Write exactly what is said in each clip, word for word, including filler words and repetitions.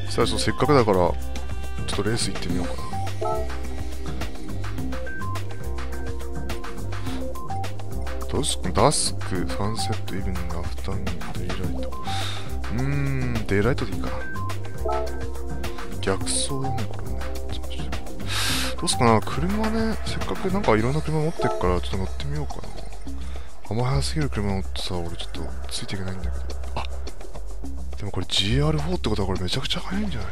最初せっかくだからちょっとレース行ってみようかな。どうすか？ダスク、サンセット、イブニング、アフタヌーン、デイライト。うーん、デイライトでいいかな。逆走だね、これね。どうすかな、車ね、せっかくなんかいろんな車持ってるからちょっと乗ってみようかな。あんま速すぎる車乗ってさ、俺ちょっとついていけないんだけど。あ、でもこれ ジーアールフォー ってことはこれめちゃくちゃ速いんじゃない？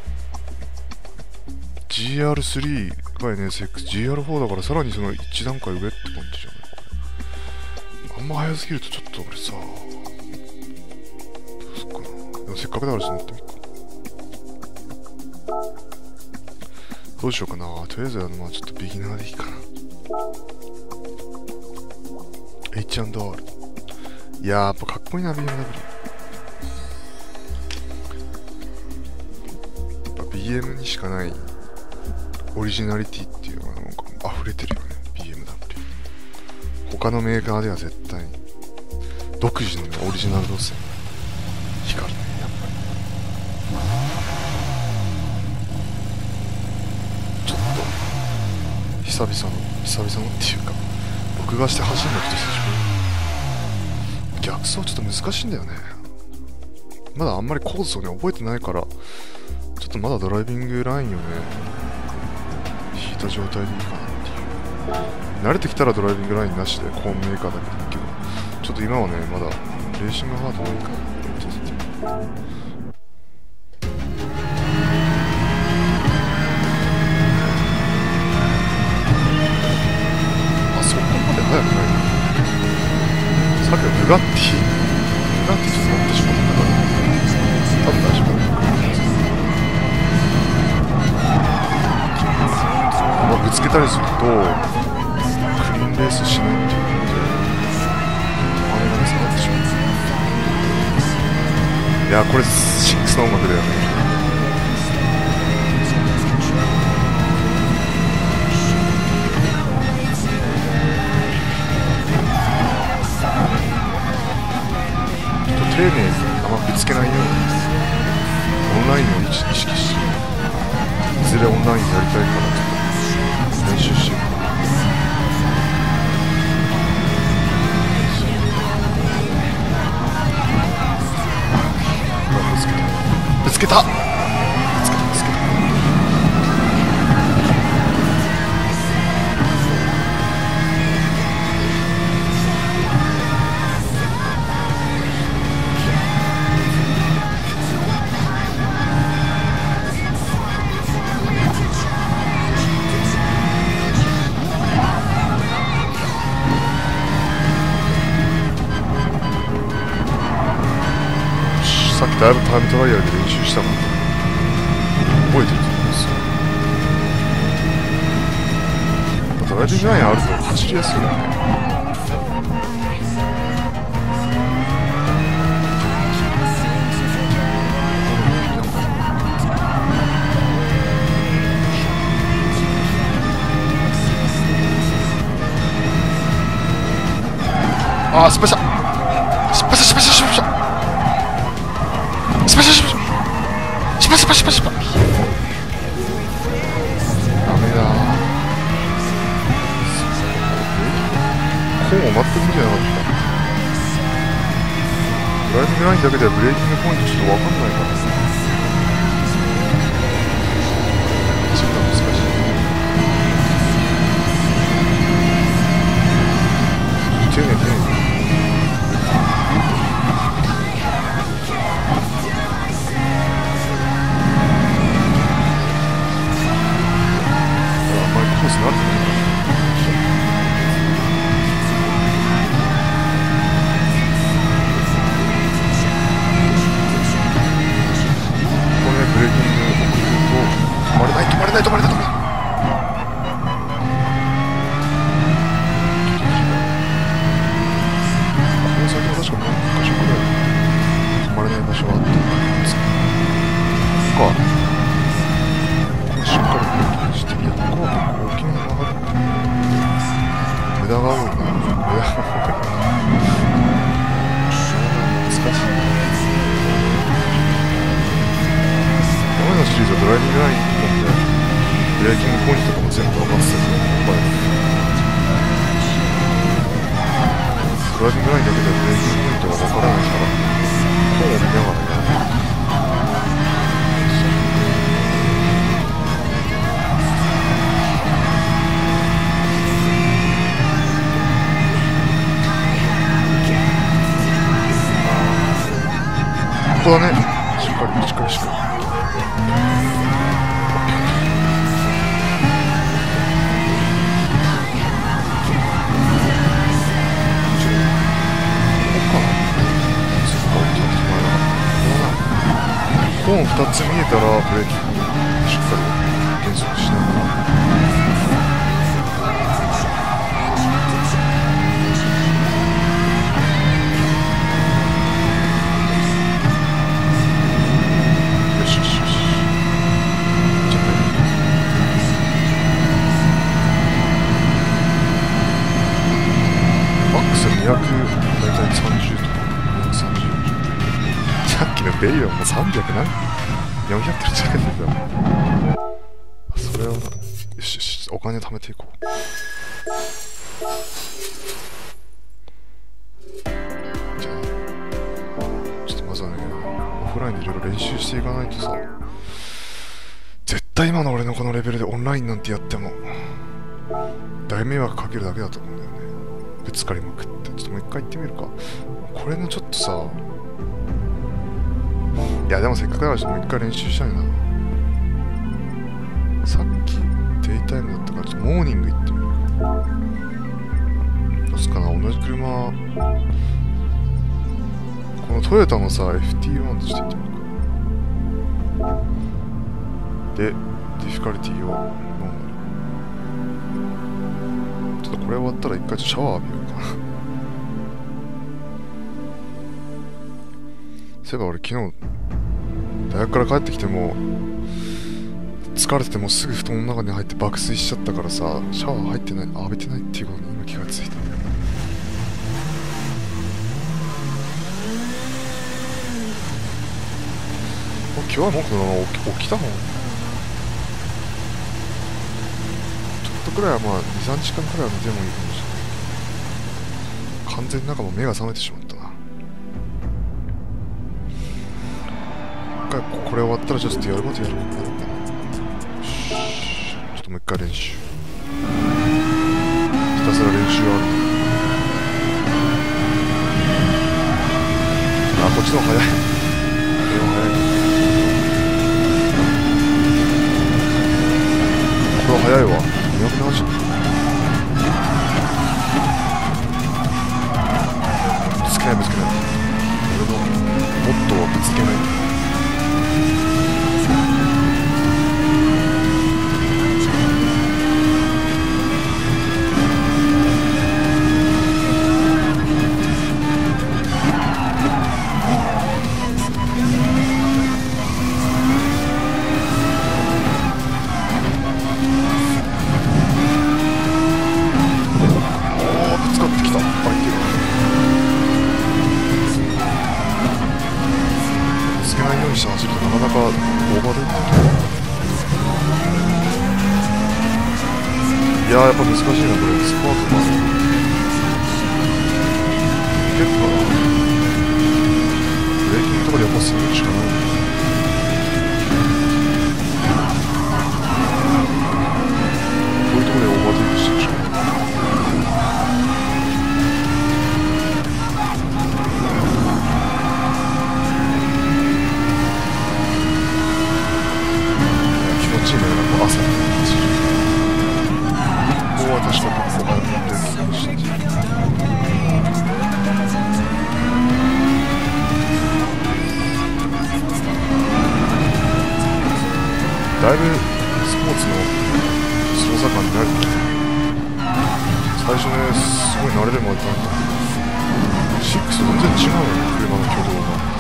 ジーアールスリー が エヌエスエックス、ジーアールフォー だからさらにそのいち段階上って感じじゃないこれ。あんま速すぎるとちょっと俺さ、どうすっかな。でもせっかくだからちょっと乗ってみっか。どうしようかな。とりあえずあの、まあちょっとビギナーでいいかな。エイチアンドアール。いやー、やっぱかっこいいな、ビーエムダブリュー。やっぱ ビーエム にしかないオリジナリティっていうのがなんか溢れてるよね、ビーエムダブリュー。他のメーカーでは絶対に独自の、ね、オリジナル路線光るね、やっぱり。ちょっと久々の久々のっていうか録画して走るのって久しぶり。逆走ちょっと難しいんだよね。まだあんまりコースをね覚えてないから、ちょっとまだドライビングラインをね引いた状態でいいかなっていう。慣れてきたらドライビングラインなしでコーンメーカーだけど、ちょっと今はねまだレーシングハードがいいからちょっと早くないな。さっきのブガッティブガッティちょっと乗ってしまったから多分大丈夫だ。あんまぶつけたりするとクリーンレースしないっていうのであれがね下がってしまう。いやこれシックスの音楽だよね。丁寧にあんまぶつけないようにオンラインを意識していずれオンラインやりたいからちょっと練習してる。ぶつけたぶつけたぶつけたぶつけたさっきだいぶタイムトライアルで練習したから覚えてると思うんですよ。ドライビングラインあると走りやすいよね。あー失敗した失敗した失敗した失敗した失敗した失敗した失敗失敗失敗失敗。ダメだコーンを待ってるんじゃなかった。ドライビングラインだけではブレーキングポイントちょっと分かんないからさ、ちょっと難しい。丁寧丁寧コースになると思う。これブレーキングを送ると止まれない止まれない止まれない止まれない。この先は確か何か所くらい止まれない場所はあったんですか。ここしっかりブレーキしていやここは大きめに曲がるって無駄が多いな。無駄が難しい。 じゃドライビングライン一本でブレーキングポイントとかも全部分かってたけど、ドライビングラインだけでブレーキングポイントが分からないから本を見ながらやる。ここだね。しっかりしっかりしっかり。コーンふたつ見えたらブレーキしっかり減速しながら。にひゃく、大体さんじゅうとかにひゃくさんじゅう、さっきのベイロンもさんびゃく何よんひゃくキロ近くでだ。それはよしよし、お金貯めていこう。じゃあちょっとまずはね、オフラインでいろいろ練習していかないとさ、絶対今の俺のこのレベルでオンラインなんてやっても大迷惑かけるだけだと思うんだよね。ぶつかりまくって。ちょっともう一回行ってみるか。これのちょっとさ、いやでもせっかくだからちょっともう一回練習したいな。さっきデイタイムだったからちょっとモーニング行ってみるか。どうすかな、同じ車、このトヨタのさ エフティーワン でちょっと行ってみるか。でディフィカリティをノーマル。ちょっとこれ終わったら一回ちょっとシャワー浴びようかな。そういえば俺昨日大学から帰ってきても疲れててもすぐ布団の中に入って爆睡しちゃったからさ、シャワー入ってない、浴びてないっていうことに今気がついた。今日はもうこのまま起き、起きた方がちょっとくらいはまあにさんじかんくらいは寝てもいいかもしれない。完全になんかもう目が覚めてしまったな。これ終わったらちょっとやることやるかな。ちょっともう一回練習。ひたすら練習ある。あ、こっちの方が早い。これは早い。これは早いわ。にひゃくななじゅう。ぶつけないぶつけない。俺のモットーはぶつけない。走るとなかなかオーバーループ。いやーやっぱ難しいなこれ。スパートが結構なブレーキングとかでやっぱするしかない。こういうところでオーバーテイクしてるしかない。朝の走る。ここは確かにここが出てきました。だいぶスポーツの操作感になる。最初ね、すごい慣れるまで大変だけど、シックス全然違うよね、車の挙動が。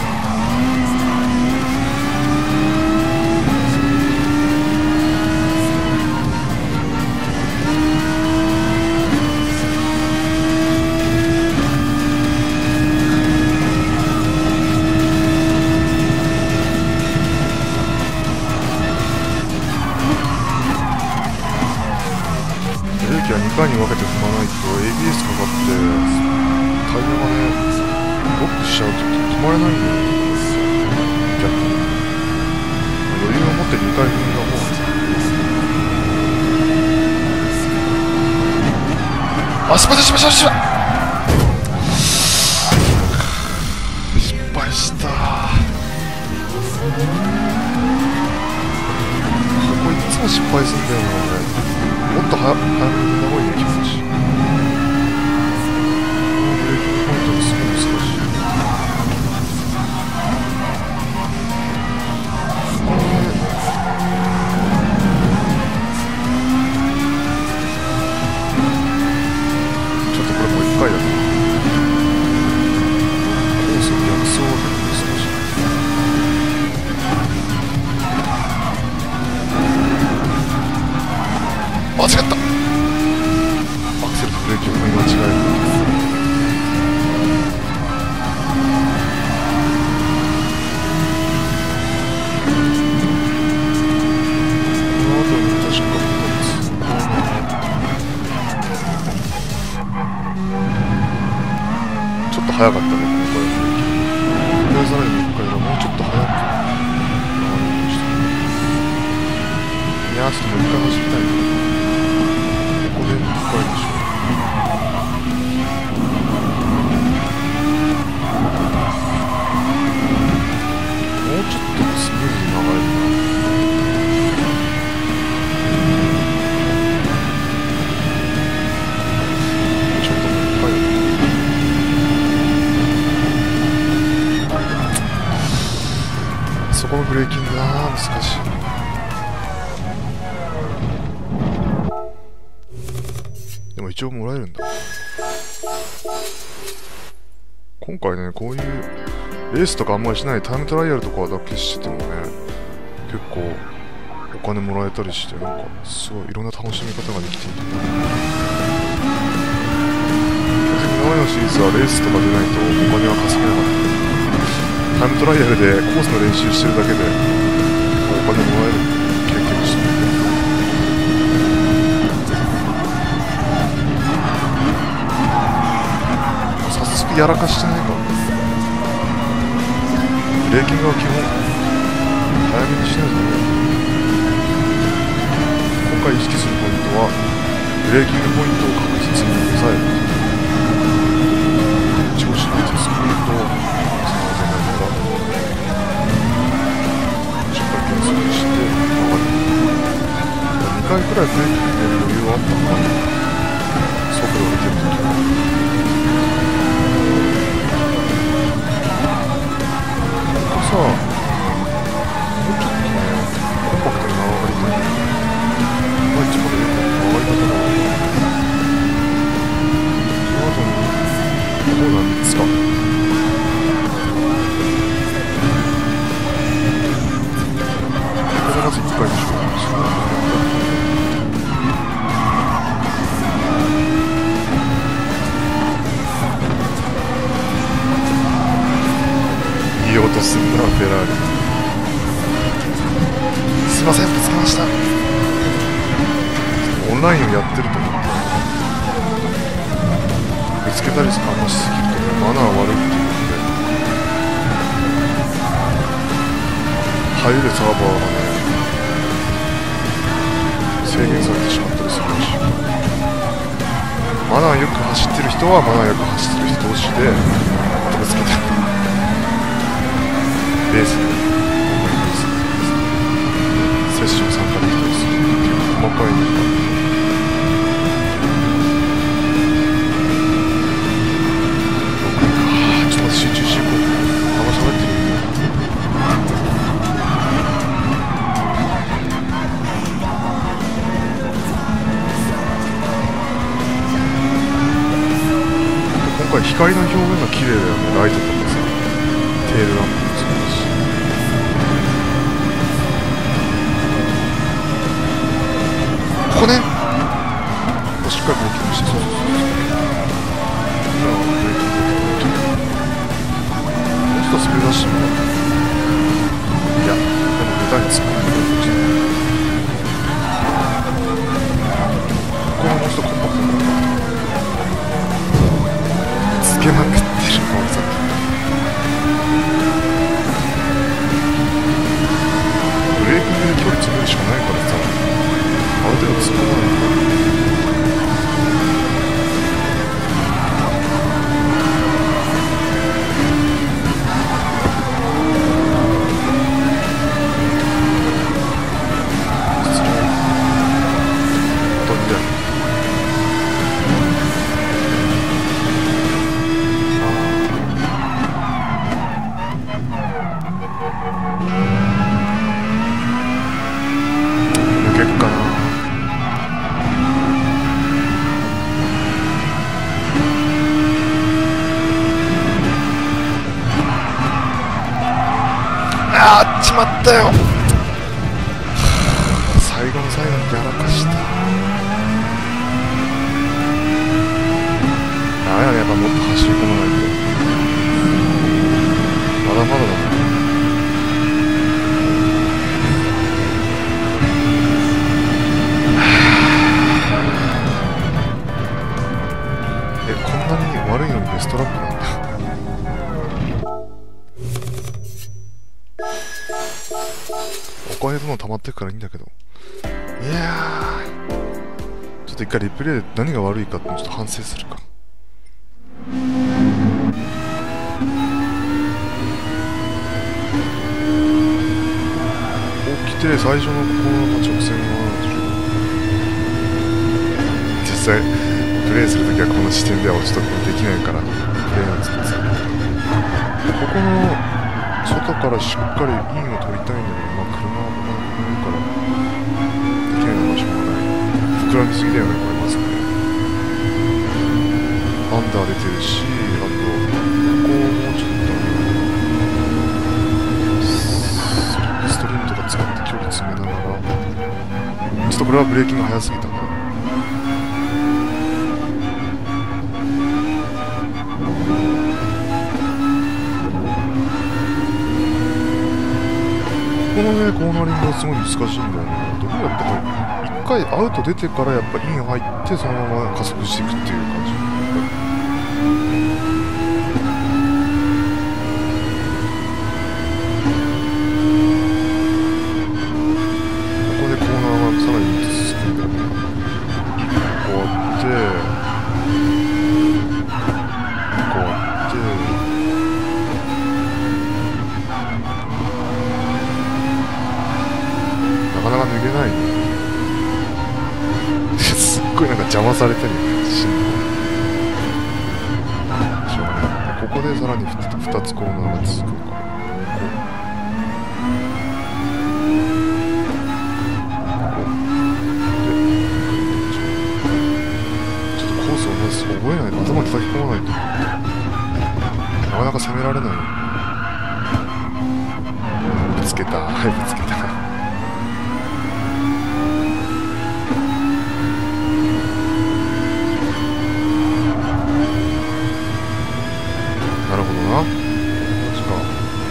回に分けて踏まないと エービーエス かかってタイヤがねロックしちゃうと止まれないんだよね。逆に余裕を持ってにかい踏んだ方があ、失敗した失敗した失敗失敗したここいつも失敗するんだよな俺。もっと早く早めに踏んだ方がいいよ気持ち。ブレーキポイントがすごい難しい。ちょっとこれもう一回だな。コースを逆走で少し間違った。アクセルとブレーキを踏み間違える。この後に確かふたつちょっと早かったね今回はブレーキ。これさらにもう一回だ。もうちょっと早く回るようにして。いやーちょっともう一回走りたいな。ここでいっかいでしょ。もうちょっとスムーズに流れるな。ちょっともう一回だ。そこのブレーキングな難しい。でも一応もらえるんだ。今回ねこういうレースとかあんまりしないタイムトライアルとかだけしててもね結構お金もらえたりしてなんかすごいいろんな楽しみ方ができていて、ね、今までのシリーズはレースとか出ないとお金は稼げなかった。タイムトライアルでコースの練習してるだけでお金もらえる経験をしてる。やらかしてないからね。ブレーキングは基本早めにしないとね。今回意識するポイントはブレーキングポイントを確実に抑える。調子のスピードをつなげながらしっかり減速して曲がる。にかいくらいブレーキに入れる余裕はあったのかな。速度を出てるときはさあ、もうちょっとね、コンパクトに曲がりたい。まあ一番でよく曲がり方が分かる。その後に、コーナーみっつか。これがまずいっかいでしょう。その後にいい音すんな、フェラーリ。すいません、ぶつけました。オンラインをやってると思って、ぶつけたりかもしすぎるとね、マナー悪いっていうので、入るサーバーがね、制限されてしまったりするらしい。マナーよく走ってる人はマナーよく走ってる人同士で、またぶつけてる。レースで、レースセッション参加できたりするっていう細かいのがちょっと集中していこう。あんま喋ってる今回光の表現が綺麗だよね。ライトとかさテールランプもそうだし。ここね、しっかりブレーキングして、そうそうそうそう。今はブレーキングでもうちょっとスピード出してもらう。いや、でもベタに突っ込んでるかもしれない。ここはもうちょっとコンパクトにしかないからさ、ある程度突っ込まないと。あーっちまったよ。最後の最後にやらかした。あれはね、やっぱもっと走り込まないとまだまだだもん。え、こんなに悪いのにベストラップなんだ。お金どんどん溜まってくからいいんだけど、いやー、ちょっと一回リプレイで何が悪いかってちょっと反省するか。起きて最初のこの直線は実際プレイするときはこの視点ではちょっとできないからプレイなんですけどさ、ここの外からしっかりインを取りたいんだけど、まあ車は乗るからできないのかしょうがない。膨らみすぎだよねこれ。まずねアンダー出てるし、あとここをもうちょっとストリームとか使って距離詰めながら、ちょっとこれはブレーキング早すぎたな。このね、コーナリングがすごい難しいんだよね。どうやっても一回アウト出てからやっぱイン入ってそのまま加速していくっていう感じ。ここでコーナーがさらにみっつ進んでる。こうやってこうやってなかなか抜けないね。すっごいなんか邪魔されてるよね、進行。しょうがない。ここでさらにふたつコーナーが続くから、こうこうでちょっとコースをまず覚えないと、頭叩き込まないとなかなか攻められないよ。ぶつけた、はいぶつけた。なるほどな。マジか。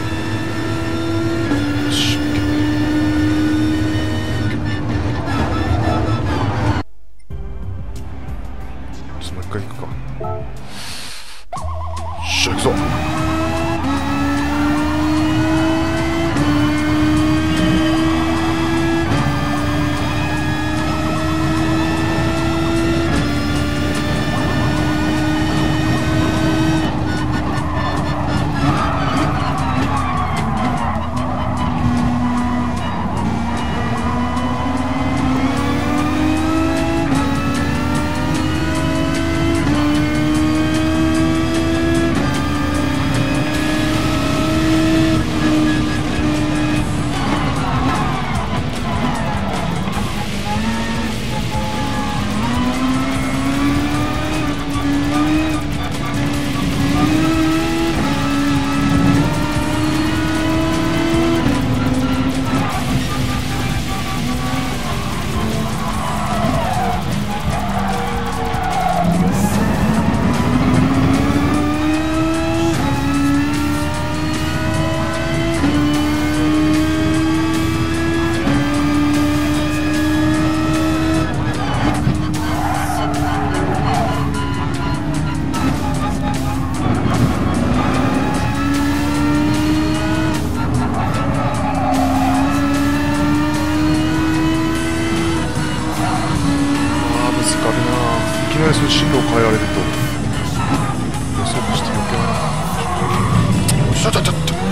に進路を変えられると予測して余計なちょちょちょちょちょ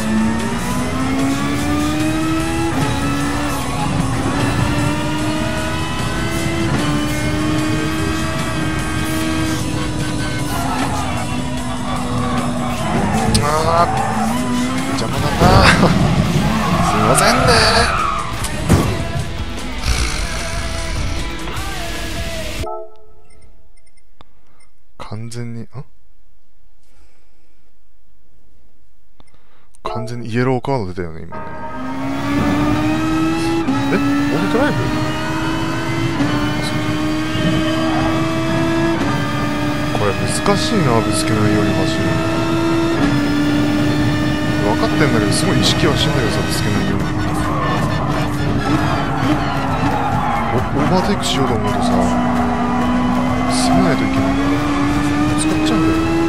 あー邪魔だなすいませんね。完全にん完全にイエローカード出たよね今ね。えオートドライブこれ難しいな、ぶつけないように走る。分かってんだけどすごい意識はしてんだけどさ、ぶつけないようにオーバーテイクしようと思うとさ攻めないといけないから使っちゃうんだよね。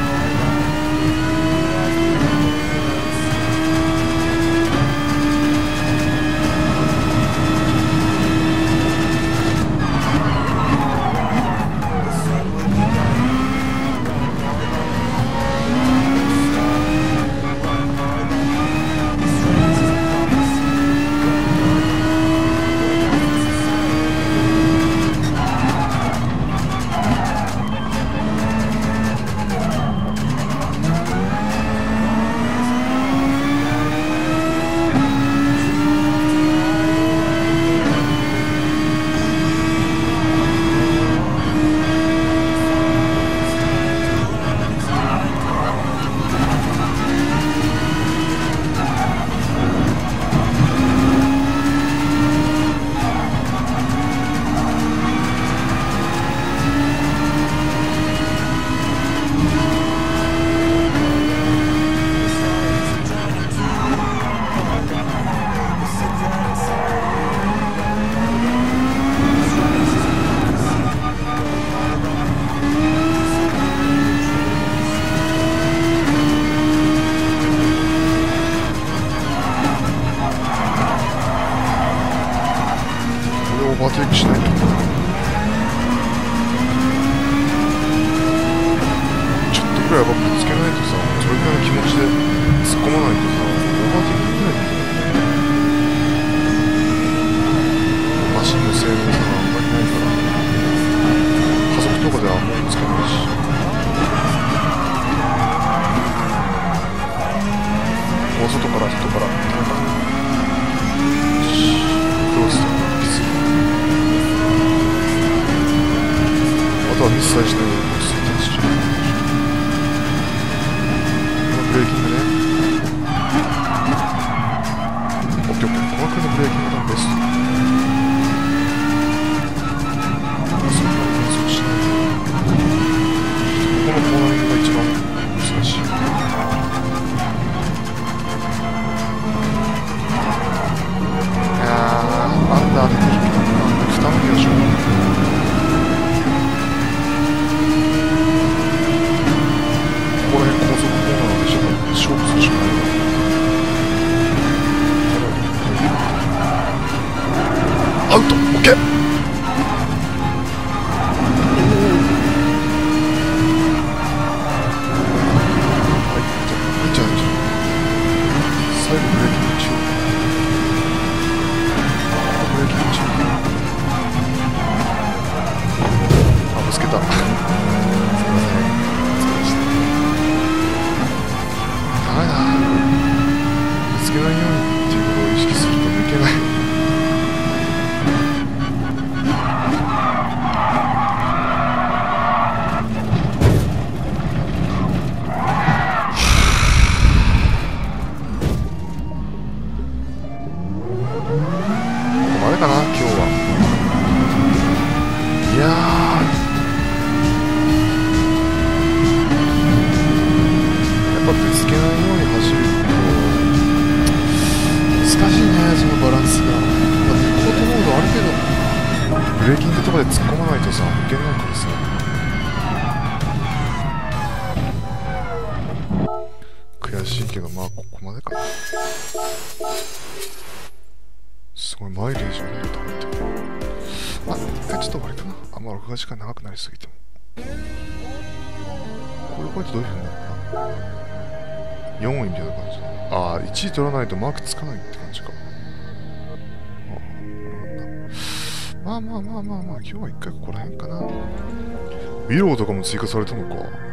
オーバーテイクしないと。ちょっとくらいやっぱぶつけないとさ、それくらいの気持ちで突っ込まないとさ、オーバーテイクできないんだよね。マシンの性能さがあんまりないから加速とかではもうぶつけないし、もう外から人から誰かクロスとかピスあとはミスさえしないようにスイッチしちゃう。このブレーキングね。オッケーオッケー。このくらいのブレーキングがベスト。そんなに減速しない。ここのコーナリングが一番難しい。いやー、アンダー出てるけどな。二向きはしょうがない。ここら辺高速コーナーでしょ。勝負するしかないな。アウト、オッケー。はい、じゃあ、いいんじゃないじゃん。最後ブレーキにしよう。ブレーキにしよう。あ、ぶつけた。すいません。ダメだ。ぶつけないようにっていうことを意識すると抜けない。ここまでかな、今日は。いやー、やっぱぶつけないように走ると難しいね、そのバランスが。だってコートモードある程度ブレーキングとかで突っ込まないとさ、抜けないからさ。悔しいけど、まあここまでかな。すごいマイレージあるんだと思って。 まあ一回ちょっと終わりかな。あんま録画時間長くなりすぎても。これこうやってどういう風になるのかな。よんいみたいな感じだ。ああ、いちい取らないとマークつかないって感じか。まあまあまあまあまあ、今日は一回ここら辺かな。ウィローとかも追加されたのか。